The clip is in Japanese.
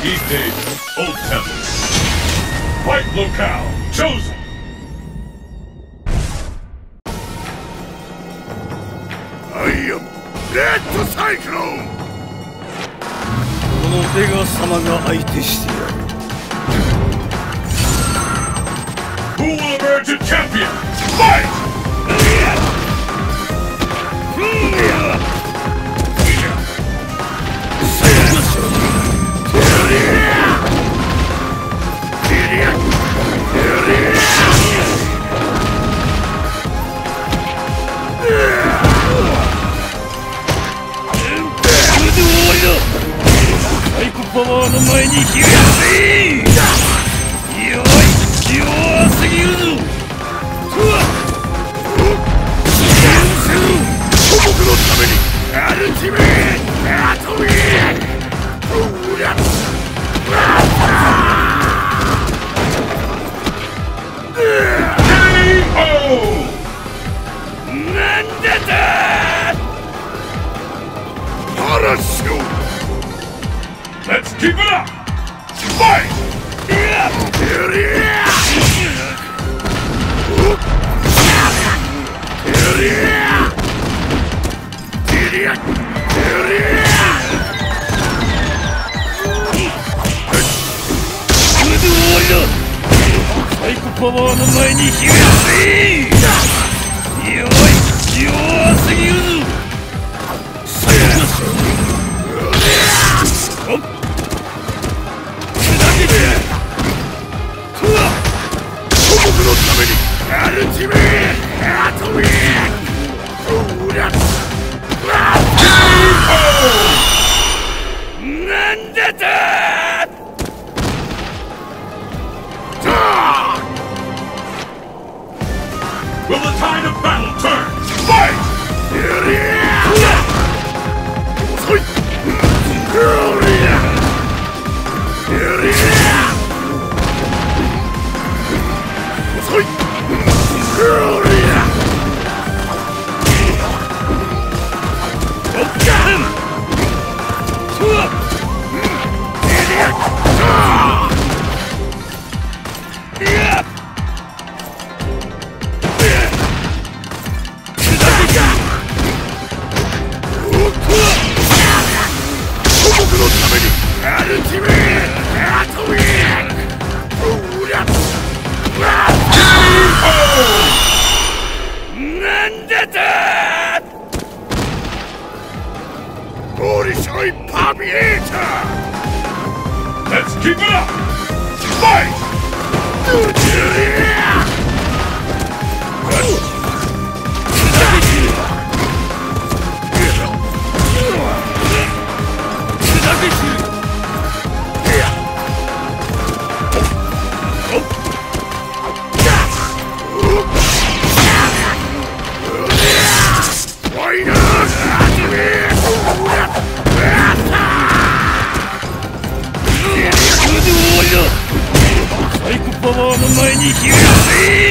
Key Stage, Old Temple. Fight locale chosen. I am Red Cyclone. このベガ様が相手してやる。 Who will emerge a champion? Fight! パワーの前に火がせい。弱すぎるぞ。 祖国のためにアルティメットアトミック。 なんだと。 パラシュ。 Let's keep it up! Fight! サイコパワーの前に火がせい。弱すぎるぞ。 祖国のためにアルティメットアトミック。 なんだと。 Will the tide of battle turn? Fight! 遅い。遅い。アルティメットアトミック。 なんだと。 ボリショイパビエーター。 Let's keep it up! Fight! サイコパワーの前に火がせい。